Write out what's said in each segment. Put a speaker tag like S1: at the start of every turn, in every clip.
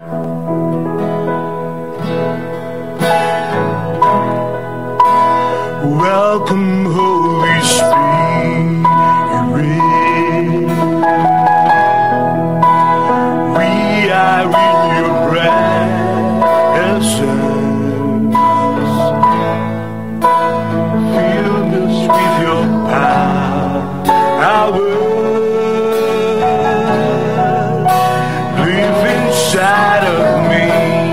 S1: Welcome, Holy Spirit. We are in your presence. Fill us with your power. Live inside of me.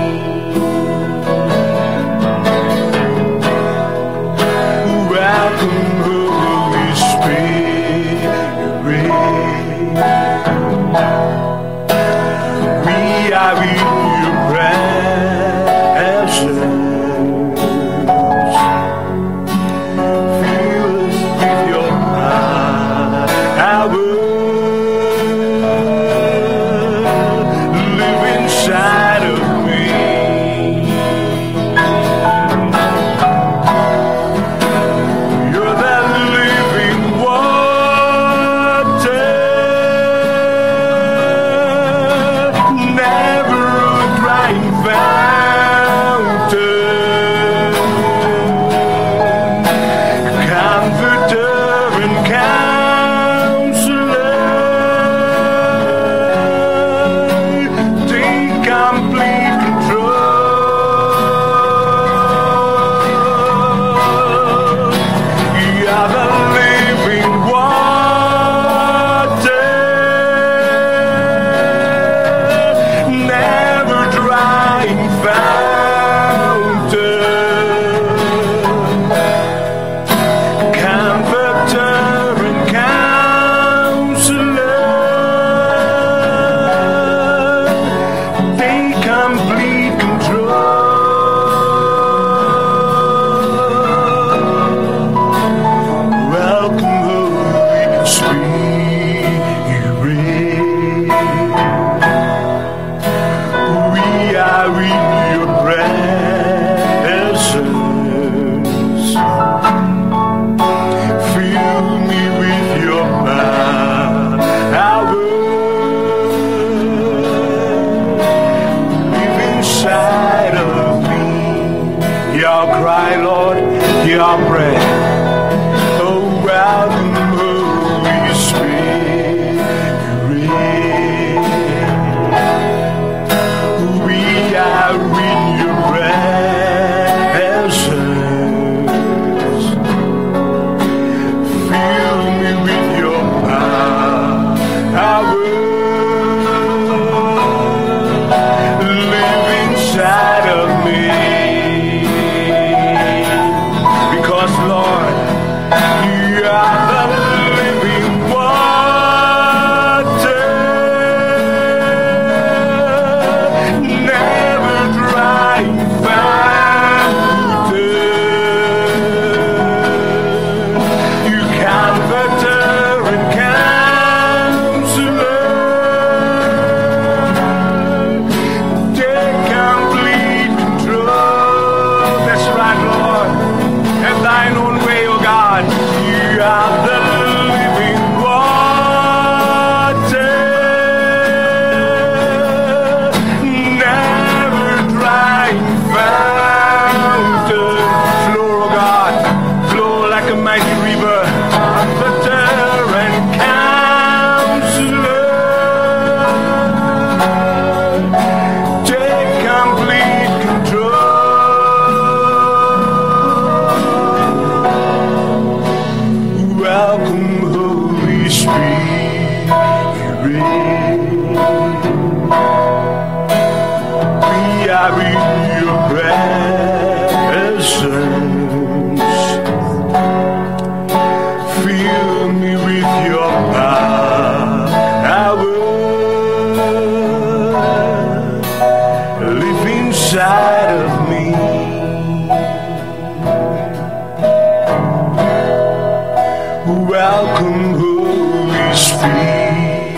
S1: Welcome, Holy Spirit,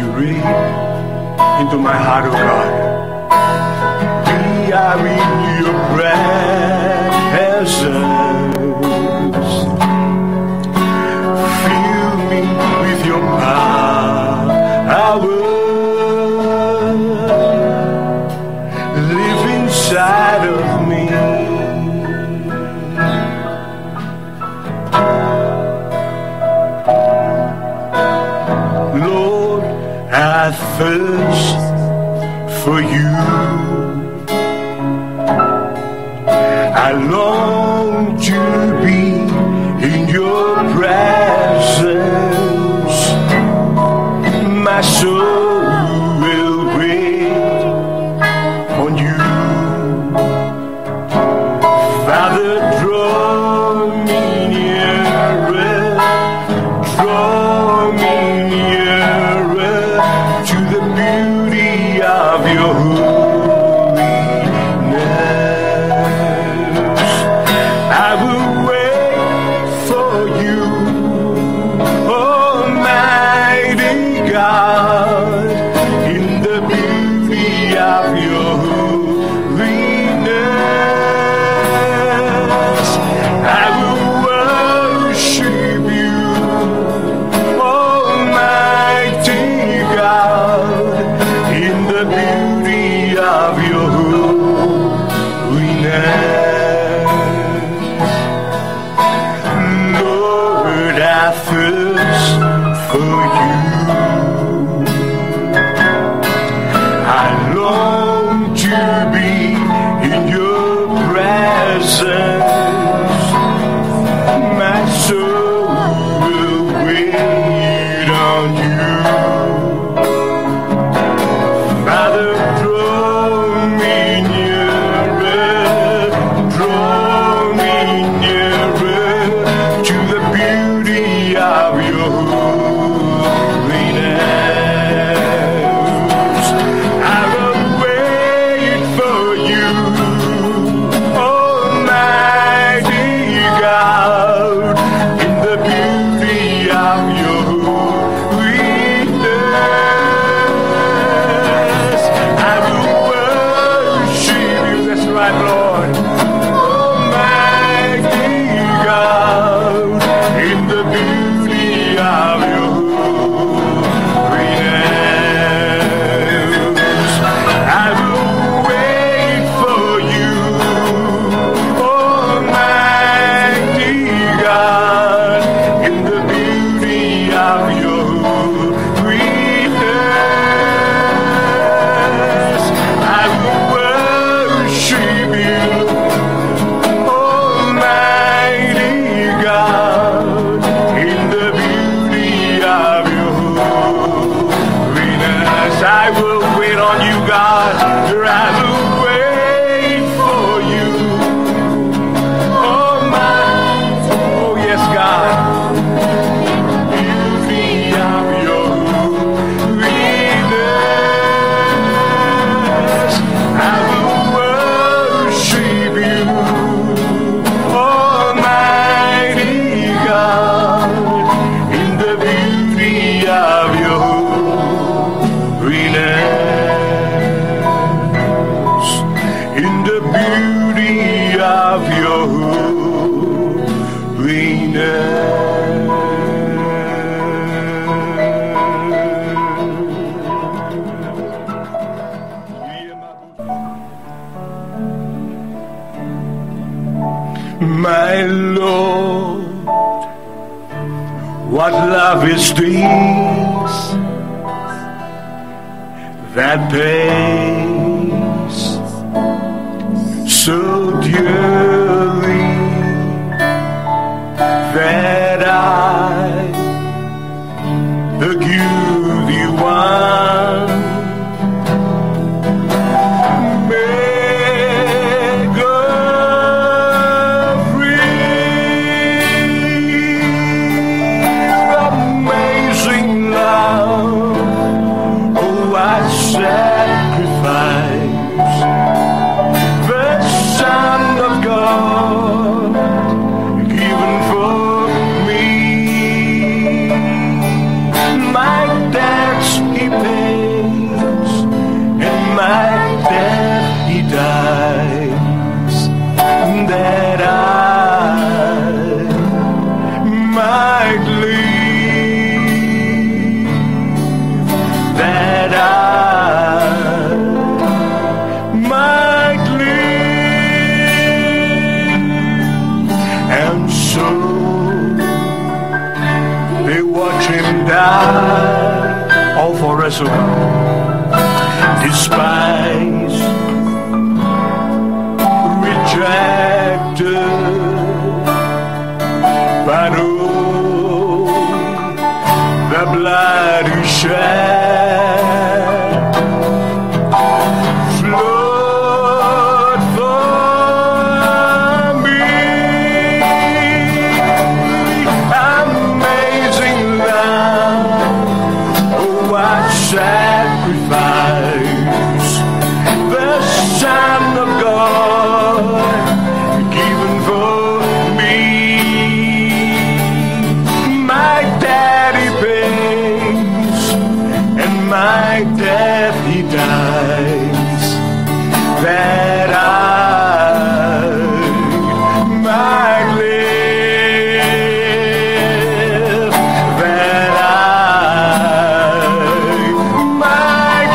S1: into my heart, oh God. We are in your presence. Fill me with your power. I thirst for you. I long to be in your presence. My soul will wait on you. Father, draw me nearer, draw me nearer to the beauty of your holiness. I will wait for you, Almighty God, in the beauty of your holiness. I will worship you, Almighty God, in the beauty of your holiness. Lord, I thirst for you. I long to be in your presence. My soul will wait on you. Father, draw me nearer, draw me nearer to the beauty of your holiness. I will wait for you, Almighty God, in the beauty of your holiness. I will worship you, that's right, Lord, Almighty God, in the beauty of your holiness. I will wait for you, Almighty God, in the beauty of your holiness. I will worship you, Almighty God, in the beauty of your holiness. I will wait on you, God. I will wait for you, Almighty. Oh yes, God. Beauty of your holiness. I will worship you, Almighty God, in the beauty of your holiness. In the beauty of your holiness. My Lord, what love is this that pays so dearly, that I, the guilty one, may go free. Amazing love, oh, I sacrifice the Son of God given for me. My debts he pays, and my death he dies, that I might live, that I might live. And so they watch him die all for us, O God. Despised, rejected, but oh, the blood He shed flowed for me. Amazing love, oh what sacrifice, the Son of God given for me. My daddy pays, and my death He dies, that I might live, that I might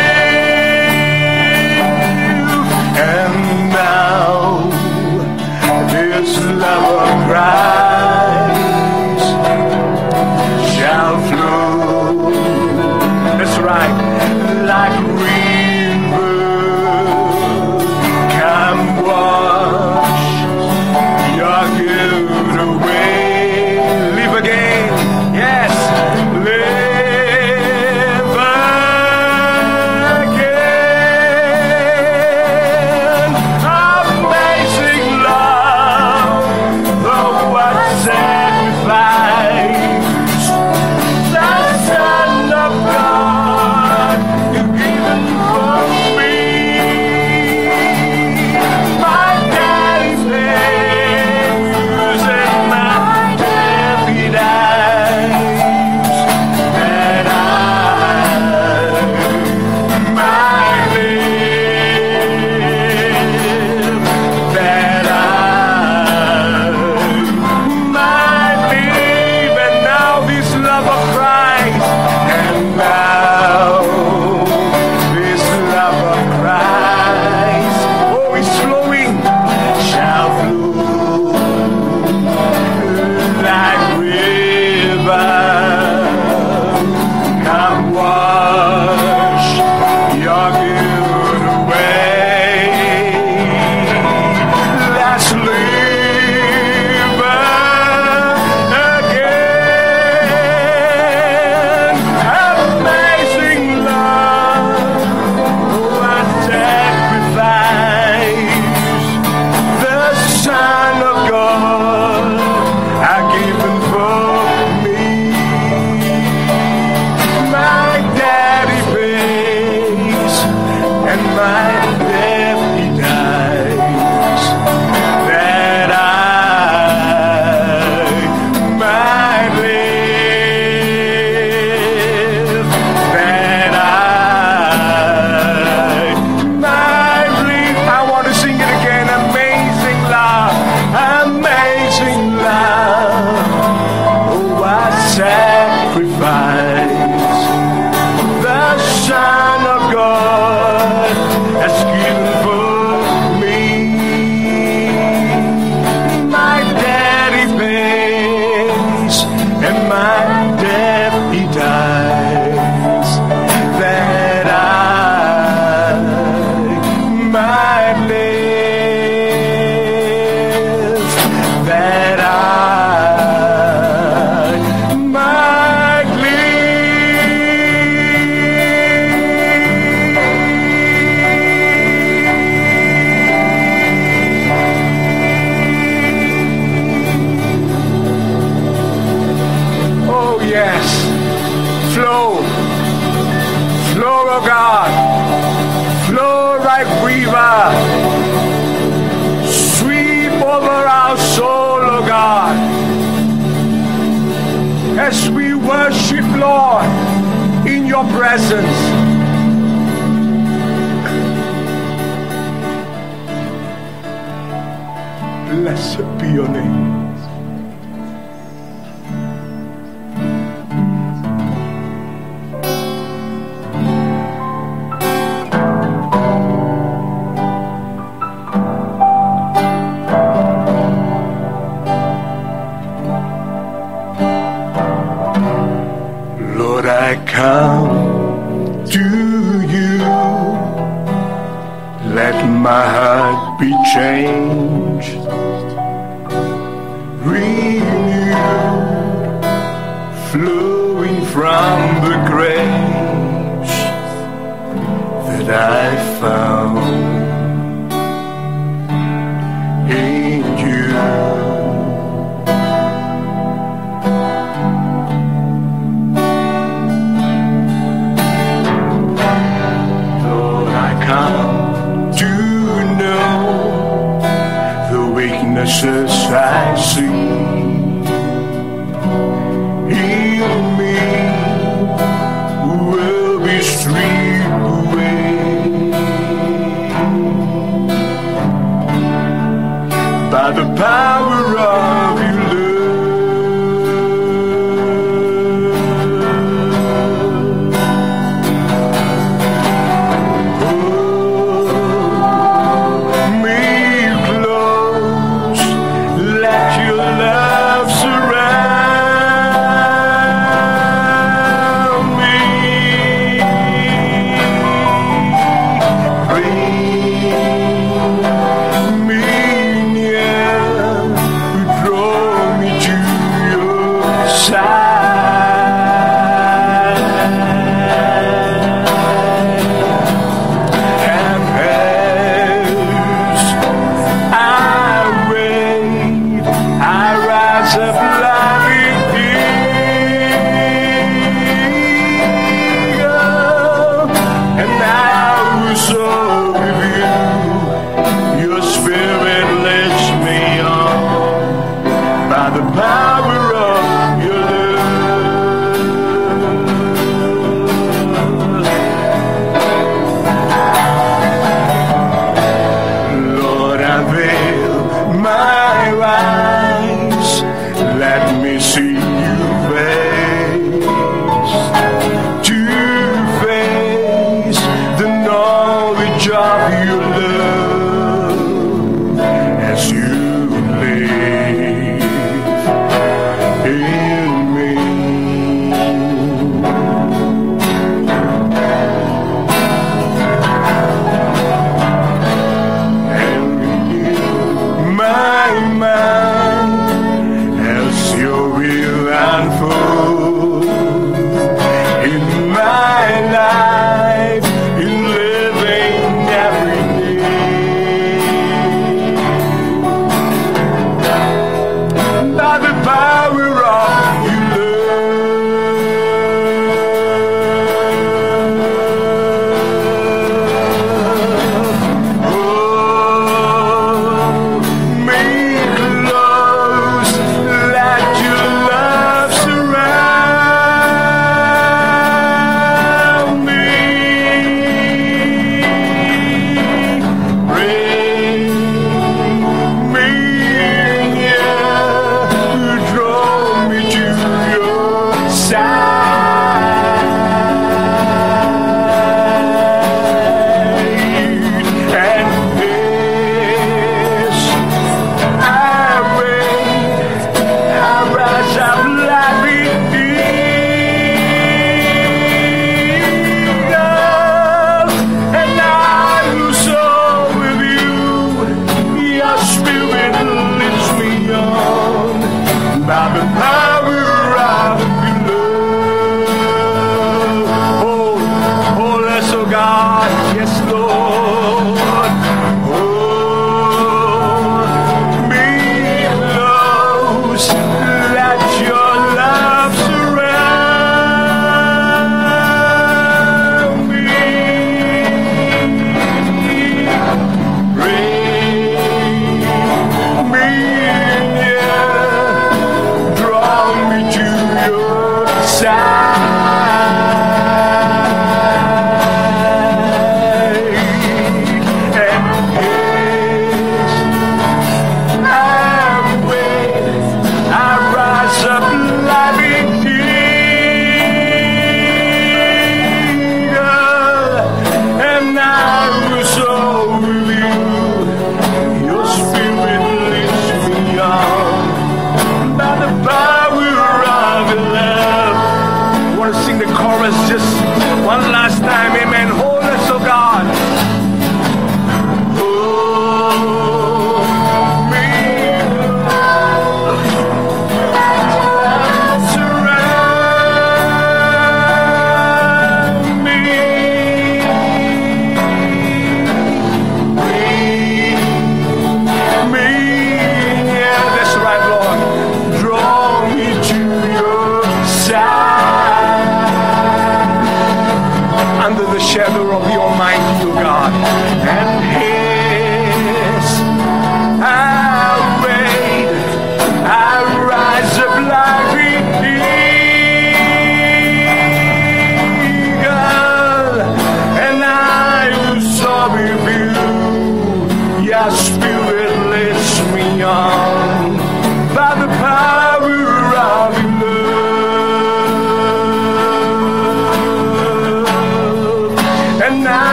S1: live. And now this love of Christ shall flow, that's right, like a river. Come wash your guilt away. Live again, yes, live again. Amazing love, the what sacrifice, the Son of God given for me. My daddy pays, and my death He dies, that I might live, that I might live. And now this love of Christ, and now this love of Christ, oh, is flowing, shall flow like river. Come wash your guilt away. Let's live again. Amazing love, what sacrifice, the Son of God are given for me. My daddy pays, and my death He dies, that I might live, that I might live. I want to sing it again. Amazing love, amazing love, oh what sacrifice, the Son of God has given for me. My daddy pays, and my death He dies, that I might live, that I might live. Oh yes, flow, flow, oh God, flow like river, sweep over our soul, oh God, as we worship, Lord, in your presence. Blessed be your name. Lord, I I come to you. Let my heart be changed, renewed, flowing from the grace that I found.